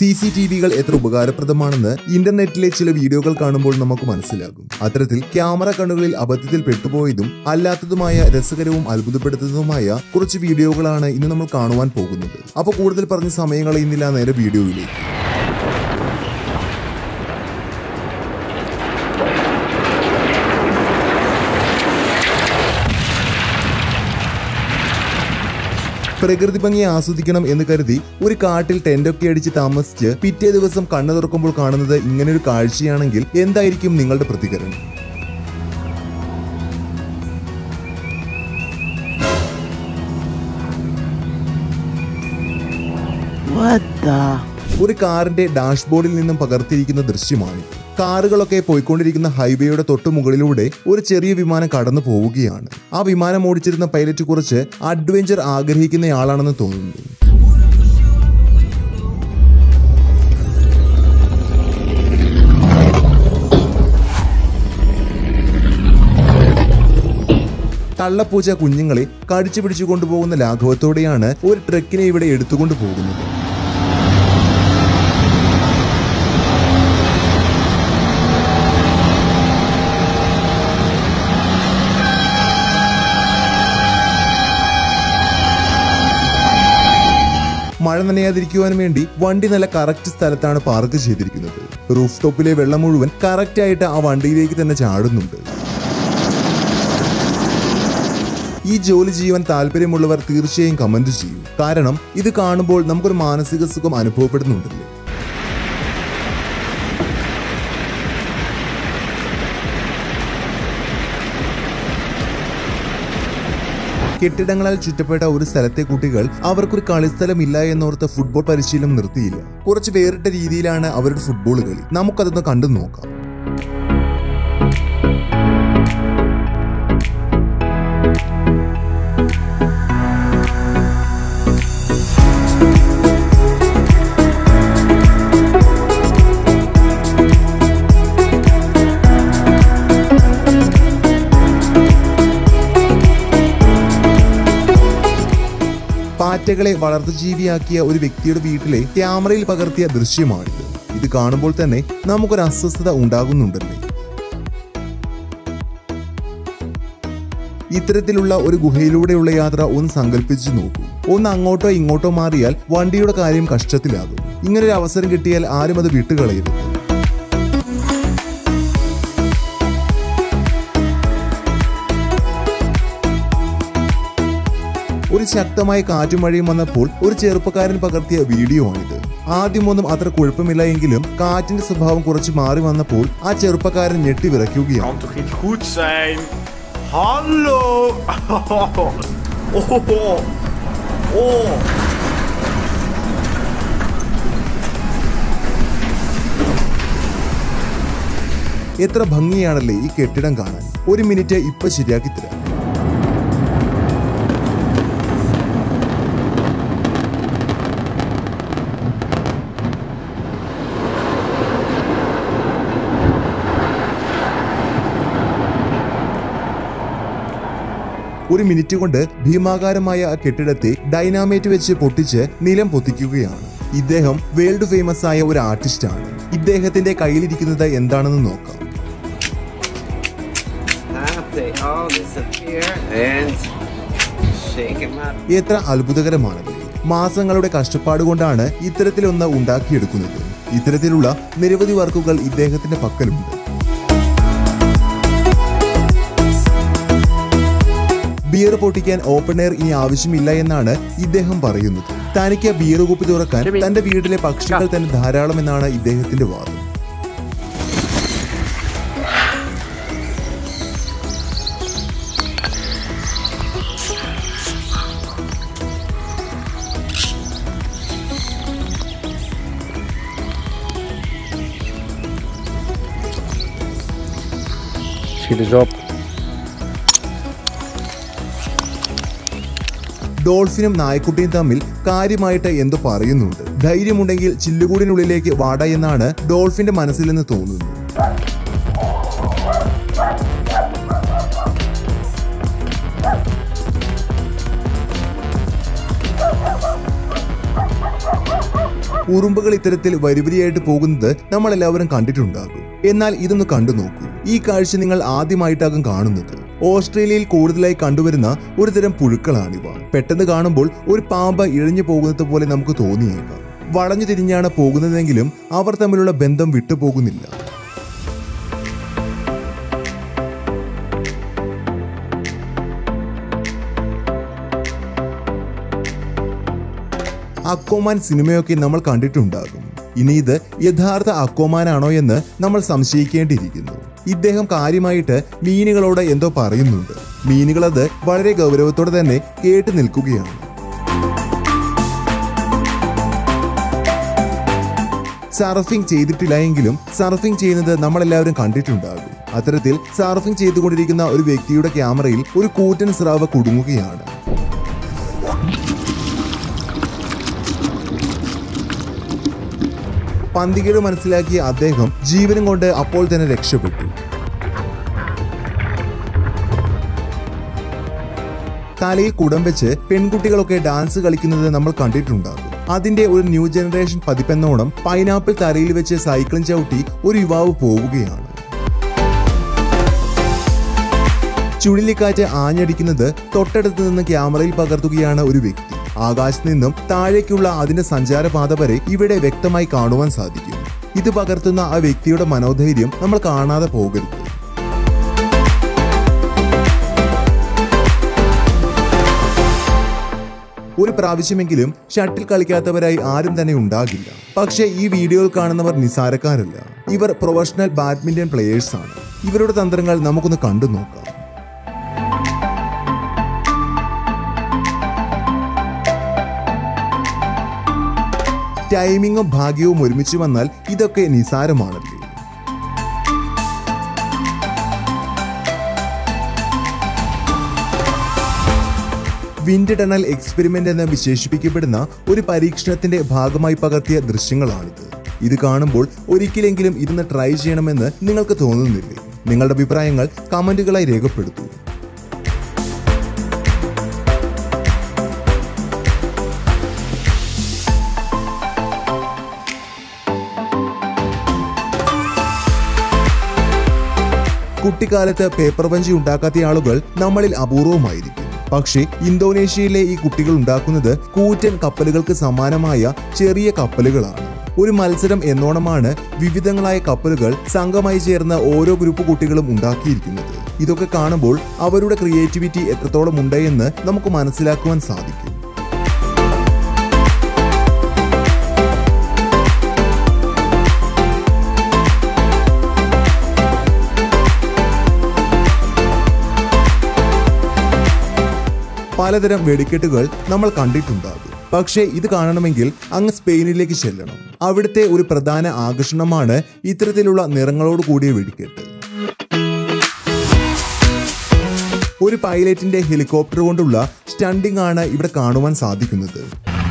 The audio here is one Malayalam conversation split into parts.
CCTV-കൾ എത്ര ഉപകാരപ്രദമാണെന്ന് ഇന്റർനെറ്റിലെ ചില വീഡിയോകൾ കാണുമ്പോൾ നമുക്ക് മനസ്സിലാകും. അത്തരത്തിൽ ക്യാമറ കണ്ണുകളിൽ അബദ്ധത്തിൽ പെട്ടുപോയതും അല്ലാത്തതുമായ രസകരവും അത്ഭുതപ്പെടുത്തുന്നതുമായ കുറച്ച് വീഡിയോകളാണ് ഇന്ന് നമ്മൾ കാണുവാൻ പോകുന്നത്. അപ്പോൾ കൂടുതൽ പറഞ്ഞ സമയം കളയുന്നില്ല, നേരെ വീഡിയോയിലേക്ക്. പ്രകൃതി ഭംഗി ആസ്വദിക്കണം എന്ന് കരുതി ഒരു കാട്ടിൽ ടെന്റൊക്കെ അടിച്ച് താമസിച്ച് പിറ്റേ ദിവസം കണ്ണു തുറക്കുമ്പോൾ കാണുന്നത് ഇങ്ങനൊരു കാഴ്ചയാണെങ്കിൽ എന്തായിരിക്കും നിങ്ങളുടെ പ്രതികരണം? ഒരു കാറിന്റെ ഡാഷ്ബോർഡിൽ നിന്നും പകർത്തിയിരിക്കുന്ന ദൃശ്യമാണ്. കാറുകളൊക്കെ പോയിക്കൊണ്ടിരിക്കുന്ന ഹൈവേയുടെ തൊട്ടു മുകളിലൂടെ ഒരു ചെറിയ വിമാനം കടന്നു പോവുകയാണ്. ആ വിമാനം ഓടിച്ചിരുന്ന പൈലറ്റ് കുറച്ച് അഡ്വഞ്ചർ ആഗ്രഹിക്കുന്നയാളാണെന്ന് തോന്നുന്നു. തള്ളപ്പൂച്ച കുഞ്ഞുങ്ങളെ കടിച്ചു പിടിച്ചു കൊണ്ടുപോകുന്ന ലാഘവത്തോടെയാണ് ഒരു ട്രക്കിനെ ഇവിടെ എടുത്തുകൊണ്ടു പോകുന്നത്. മഴ നനയാതിരിക്കുവാൻ വേണ്ടി വണ്ടി നല്ല കറക്റ്റ് സ്ഥലത്താണ് പാർക്ക് ചെയ്തിരിക്കുന്നത്. റൂഫ് ടോപ്പിലെ വെള്ളം മുഴുവൻ കറക്റ്റ് ആയിട്ട് ആ വണ്ടിയിലേക്ക് തന്നെ ചാടുന്നുണ്ട്. ഈ ജോലി ചെയ്യാൻ താല്പര്യമുള്ളവർ തീർച്ചയായും കമന്റ് ചെയ്യൂ. കാരണം ഇത് കാണുമ്പോൾ നമുക്കൊരു മാനസിക സുഖം അനുഭവപ്പെടുന്നുണ്ടല്ലോ. കെട്ടിടങ്ങളാൽ ചുറ്റപ്പെട്ട ഒരു സ്ഥലത്തെ കുട്ടികൾ അവർക്കൊരു കളിസ്ഥലം ഇല്ല എന്നോർത്ത് ഫുട്ബോൾ പരിശീലനം നിർത്തിയില്ല. കുറച്ച് വേറിട്ട രീതിയിലാണ് അവരുടെ ഫുട്ബോൾ കളി. നമുക്കതൊന്ന് കണ്ടു നോക്കാം. പാറ്റകളെ വളർത്തുജീവിയാക്കിയ ഒരു വ്യക്തിയുടെ വീട്ടിലെ ക്യാമറയിൽ പകർത്തിയ ദൃശ്യമാണിത്. ഇത് കാണുമ്പോൾ തന്നെ നമുക്കൊരു അസ്വസ്ഥത ഉണ്ടാകുന്നുണ്ടല്ലേ. ഇത്തരത്തിലുള്ള ഒരു ഗുഹയിലൂടെയുള്ള യാത്ര ഒന്ന് സങ്കല്പിച്ചു നോക്കൂ. ഒന്ന് അങ്ങോട്ടോ ഇങ്ങോട്ടോ മാറിയാൽ വണ്ടിയുടെ കാര്യം കഷ്ടത്തിലാകും. ഇങ്ങനൊരു അവസരം കിട്ടിയാൽ ആരും അത് വിട്ടുകളയരുത്. ഒരു ശക്തമായ കാറ്റും മഴയും വന്നപ്പോൾ ഒരു ചെറുപ്പക്കാരൻ പകർത്തിയ വീഡിയോ ആണിത്. ആദ്യമൊന്നും അത്ര കുഴപ്പമില്ല എങ്കിലും കാറ്റിന്റെ സ്വഭാവം കുറച്ച് മാറി വന്നപ്പോൾ ആ ചെറുപ്പക്കാരൻ ഞെട്ടി വിറയ്ക്കുകയാണ്. എത്ര ഭംഗിയാണല്ലേ ഈ കെട്ടിടം കാണാൻ. ഒരു മിനിറ്റ് ഇപ്പൊ ശരിയാക്കി തരാം. ഒരു മിനിറ്റ് കൊണ്ട് ഭീമാകാരമായ ആ കെട്ടിടത്തെ ഡൈനാമൈറ്റ് വെച്ച് പൊട്ടിച്ച് നിലം പൊത്തിക്കുകയാണ്. ഇദ്ദേഹം വേൾഡ് ഫേമസ് ആയ ഒരു ആർട്ടിസ്റ്റ് ആണ്. ഇദ്ദേഹത്തിന്റെ കയ്യിലിരിക്കുന്നത് എന്താണെന്ന് നോക്കാം. എത്ര അത്ഭുതകരമാണല്ലേ. മാസങ്ങളുടെ കഷ്ടപ്പാട് കൊണ്ടാണ് ഇത്തരത്തിലൊന്ന് ഉണ്ടാക്കിയെടുക്കുന്നത്. ഇത്തരത്തിലുള്ള നിരവധി വർക്കുകൾ ഇദ്ദേഹത്തിന്റെ പക്കലുണ്ട്. ബിയർ പൊട്ടിക്കാൻ ഓപ്പൺ എയർ ഇനി ആവശ്യമില്ല എന്നാണ് ഇദ്ദേഹം പറയുന്നത്. തനിക്ക് ബിയർ കുപ്പി തുറക്കാൻ തന്റെ വീട്ടിലെ പക്ഷികൾ തന്നെ ധാരാളം എന്നാണ് ഇദ്ദേഹത്തിന്റെ വാദം. ഡോൾഫിനും നായ്ക്കുട്ടിയും തമ്മിൽ കാര്യമായിട്ട് എന്തോ പറയുന്നുണ്ട്. ധൈര്യമുണ്ടെങ്കിൽ ചില്ലുകൂടിനുള്ളിലേക്ക് വാട എന്നാണ് ഡോൾഫിന്റെ മനസ്സിലെന്ന് തോന്നുന്നു. ഉറുമ്പുകൾ ഇത്തരത്തിൽ വരിവരിയായിട്ട് പോകുന്നത് നമ്മൾ എല്ലാവരും കണ്ടിട്ടുണ്ടാകും. എന്നാൽ ഇതൊന്ന് കണ്ടു നോക്കൂ. ഈ കാഴ്ച നിങ്ങൾ ആദ്യമായിട്ടാകും കാണുന്നത്. ഓസ്ട്രേലിയയിൽ കൂടുതലായി കണ്ടുവരുന്ന ഒരു തരം പുഴുക്കളാണിവ. പെട്ടെന്ന് കാണുമ്പോൾ ഒരു പാമ്പ് ഇഴഞ്ഞു പോകുന്നത് പോലെ നമുക്ക് തോന്നിയേക്കാം. വളഞ്ഞു തിരിഞ്ഞാണ് പോകുന്നതെങ്കിലും അവർ തമ്മിലുള്ള ബന്ധം വിട്ടുപോകുന്നില്ല. അക്വാമാൻ സിനിമയൊക്കെ നമ്മൾ കണ്ടിട്ടുണ്ടാകും. ഇനി ഇത് യഥാർത്ഥ അക്വാമാനാണോ എന്ന് നമ്മൾ സംശയിക്കേണ്ടിയിരിക്കുന്നു. ഇദ്ദേഹം കാര്യമായിട്ട് മീനുകളോട് എന്തോ പറയുന്നുണ്ട്. മീനുകളത് വളരെ ഗൗരവത്തോടെ തന്നെ കേട്ടു നിൽക്കുകയാണ്. സർഫിംഗ് ചെയ്തിട്ടില്ല എങ്കിലും സർഫിംഗ് ചെയ്യുന്നത് നമ്മളെല്ലാവരും കണ്ടിട്ടുണ്ടാകും. അത്തരത്തിൽ സർഫിംഗ് ചെയ്തുകൊണ്ടിരിക്കുന്ന ഒരു വ്യക്തിയുടെ ക്യാമറയിൽ ഒരു കൂറ്റൻ സ്രാവ് കുടുങ്ങുകയാണ്. പന്തികേട് മനസ്സിലാക്കിയ അദ്ദേഹം ജീവനും കൊണ്ട് അപ്പോൾ തന്നെ രക്ഷപ്പെട്ടു. തലയിൽ കുടം വെച്ച് പെൺകുട്ടികളൊക്കെ ഡാൻസ് കളിക്കുന്നത് നമ്മൾ കണ്ടിട്ടുണ്ടാകും. അതിന്റെ ഒരു ന്യൂ ജനറേഷൻ പതിപ്പെന്നോണം പൈനാപ്പിൾ തലയിൽ വെച്ച് സൈക്കിളും ചവിട്ടി ഒരു യുവാവ് പോവുകയാണ്. ചുഴലിക്കാറ്റ് ആഞ്ഞടിക്കുന്നത് തൊട്ടടുത്ത് നിന്ന് ക്യാമറയിൽ പകർത്തുകയാണ് ഒരു വ്യക്തി. ആകാശത്ത് നിന്നും താഴേക്കുള്ള അതിന്റെ സഞ്ചാരപാത വരെ ഇവിടെ വ്യക്തമായി കാണുവാൻ സാധിക്കും. ഇത് പകർത്തുന്ന ആ വ്യക്തിയുടെ മനോധൈര്യം നമ്മൾ കാണാതെ പോകരുത്. ഒരു പ്രാവശ്യമെങ്കിലും ഷട്ടിൽ കളിക്കാത്തവരായി ആരും തന്നെ ഉണ്ടാകില്ല. പക്ഷേ ഈ വീഡിയോയിൽ കാണുന്നവർ നിസാരക്കാരല്ല. ഇവർ പ്രൊഫഷണൽ ബാഡ്മിന്റൺ പ്ലേയേഴ്സ് ആണ്. ഇവരുടെ തന്ത്രങ്ങൾ നമുക്കൊന്ന് കണ്ടു നോക്കാം. ടൈമിങ്ങും ഭാഗ്യവും ഒരുമിച്ച് വന്നാൽ ഇതൊക്കെ നിസാരമാണല്ലേ. വിൻഡ് ടണൽ എക്സ്പെരിമെന്റ് എന്ന് വിശേഷിപ്പിക്കപ്പെടുന്ന ഒരു പരീക്ഷണത്തിന്റെ ഭാഗമായി പകർത്തിയ ദൃശ്യങ്ങളാണിത്. ഇത് കാണുമ്പോൾ ഒരിക്കലെങ്കിലും ഇതൊന്ന് ട്രൈ ചെയ്യണമെന്ന് നിങ്ങൾക്ക് തോന്നുന്നില്ലേ? നിങ്ങളുടെ അഭിപ്രായങ്ങൾ കമന്റുകളായി രേഖപ്പെടുത്തൂ. കുട്ടിക്കാലത്ത് പേപ്പർ വഞ്ചി ഉണ്ടാക്കാത്ത ആളുകൾ നമ്മളിൽ അപൂർവമായിരിക്കും. പക്ഷേ ഇന്തോനേഷ്യയിലെ ഈ കുട്ടികൾ ഉണ്ടാക്കുന്നത് കൂറ്റൻ കപ്പലുകൾക്ക് സമാനമായ ചെറിയ കപ്പലുകളാണ്. ഒരു മത്സരം എന്നോണമാണ് വിവിധങ്ങളായ കപ്പലുകൾ സംഘമായി ചേർന്ന ഓരോ ഗ്രൂപ്പ് കുട്ടികളും ഉണ്ടാക്കിയിരിക്കുന്നത്. ഇതൊക്കെ കാണുമ്പോൾ അവരുടെ ക്രിയേറ്റിവിറ്റി എത്രത്തോളം ഉണ്ടെന്ന് നമുക്ക് മനസ്സിലാക്കുവാൻ സാധിക്കും. പലതരം വെടിക്കെട്ടുകൾ നമ്മൾ കണ്ടിട്ടുണ്ടാകും. പക്ഷേ ഇത് കാണണമെങ്കിൽ അങ്ങ് സ്പെയിനിലേക്ക് ചെല്ലണം. അവിടുത്തെ ഒരു പ്രധാന ആകർഷണമാണ് ഇത്തരത്തിലുള്ള നിറങ്ങളോട് കൂടിയ വെടിക്കെട്ട്. ഒരു പൈലറ്റിന്റെ ഹെലികോപ്റ്റർ കൊണ്ടുള്ള സ്റ്റണ്ടിംഗ് ആണ് ഇവിടെ കാണുവാൻ സാധിക്കുന്നത്.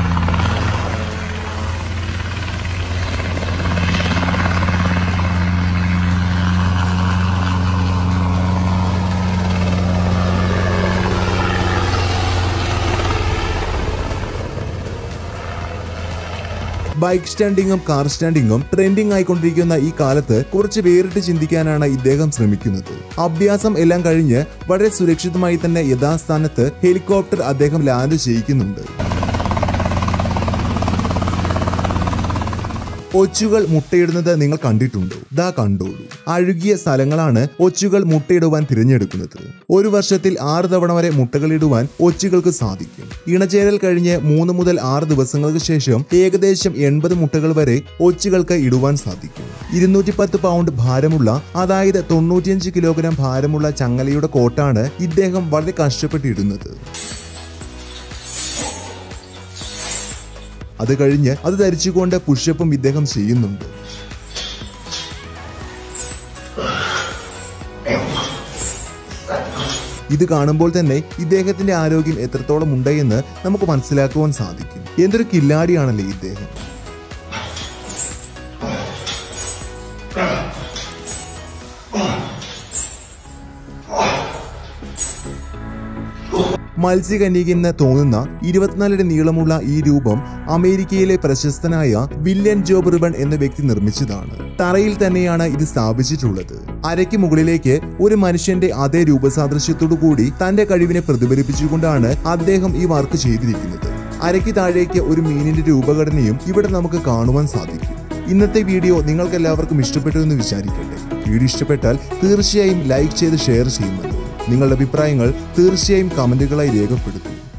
ബൈക്ക് സ്റ്റാൻഡിങ്ങും കാർ സ്റ്റാൻഡിങ്ങും ട്രെൻഡിങ് ആയിക്കൊണ്ടിരിക്കുന്ന ഈ കാലത്ത് കുറച്ച് വേറിട്ട് ചിന്തിക്കാനാണ് ഇദ്ദേഹം ശ്രമിക്കുന്നത്. അഭ്യാസം എല്ലാം കഴിഞ്ഞ് വളരെ സുരക്ഷിതമായി തന്നെ യഥാസ്ഥാനത്ത് ഹെലികോപ്റ്റർ അദ്ദേഹം ലാൻഡ് ചെയ്യിക്കുന്നുണ്ട്. ഒച്ചുകൾ മുട്ടയിടുന്നത് നിങ്ങൾ കണ്ടിട്ടുണ്ടോ? ദാ കണ്ടോളൂ. അഴുകിയ സ്ഥലങ്ങളാണ് ഒച്ചുകൾ മുട്ടയിടുവാൻ തിരഞ്ഞെടുക്കുന്നത്. ഒരു വർഷത്തിൽ 6 തവണ വരെ മുട്ടകളിടുവാൻ ഒച്ചുകൾക്ക് സാധിക്കും. ഇണചേരൽ കഴിഞ്ഞ് 3 മുതൽ 6 ദിവസങ്ങൾക്ക് ശേഷം ഏകദേശം 80 മുട്ടകൾ വരെ ഒച്ചുകൾക്ക് ഇടുവാൻ സാധിക്കും. 210 പൗണ്ട് ഭാരമുള്ള, അതായത് 95 കിലോഗ്രാം ഭാരമുള്ള ചങ്ങലയുടെ കോട്ടാണ് ഇദ്ദേഹം വളരെ കഷ്ടപ്പെട്ടിടുന്നത്. അത് കഴിഞ്ഞ് അത് ധരിച്ചുകൊണ്ട് പുഷപ്പും ഇദ്ദേഹം ചെയ്യുന്നുണ്ട്. ഇത് കാണുമ്പോൾ തന്നെ ഇദ്ദേഹത്തിന്റെ ആരോഗ്യം എത്രത്തോളം ഉണ്ടെന്ന് നമുക്ക് മനസ്സിലാക്കുവാൻ സാധിക്കും. എന്തൊരു കില്ലാടിയാണല്ലേ ഇദ്ദേഹം. മത്സ്യകന്യകയെന്ന് തോന്നുന്ന 24 അടി നീളമുള്ള ഈ രൂപം അമേരിക്കയിലെ പ്രശസ്തനായ വില്യം ജോബ് റിബൺ എന്ന വ്യക്തി നിർമ്മിച്ചതാണ്. തറയിൽ തന്നെയാണ് ഇത് സ്ഥാപിച്ചിട്ടുള്ളത്. അരയ്ക്ക് മുകളിലേക്ക് ഒരു മനുഷ്യന്റെ അതേ രൂപസാദൃശ്യത്തോടു കൂടി തന്റെ കഴിവിനെ പ്രതിഫലിപ്പിച്ചുകൊണ്ടാണ് അദ്ദേഹം ഈ വർക്ക് ചെയ്തിരിക്കുന്നത്. അരയ്ക്ക് താഴേക്ക് ഒരു മീനിന്റെ രൂപഘടനയും ഇവിടെ നമുക്ക് കാണുവാൻ സാധിക്കും. ഇന്നത്തെ വീഡിയോ നിങ്ങൾക്ക് എല്ലാവർക്കും ഇഷ്ടപ്പെട്ടു എന്ന് വിചാരിക്കട്ടെ. വീഡിയോ ഇഷ്ടപ്പെട്ടാൽ തീർച്ചയായും ലൈക്ക് ചെയ്ത് ഷെയർ ചെയ്യുമല്ലോ. നിങ്ങളുടെ അഭിപ്രായങ്ങൾ തീർച്ചയായും കമന്റുകളായി രേഖപ്പെടുത്തും.